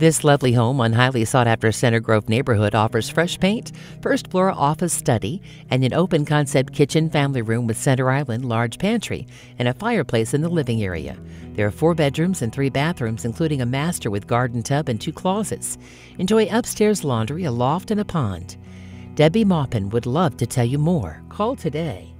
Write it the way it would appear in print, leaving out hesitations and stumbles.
This lovely home on highly sought-after Center Grove neighborhood offers fresh paint, first-floor office study, and an open-concept kitchen family room with center island, large pantry, and a fireplace in the living area. There are 4 bedrooms and 3 bathrooms, including a master with garden tub and 2 closets. Enjoy upstairs laundry, a loft, and a pond. Debbie Maupin would love to tell you more. Call today.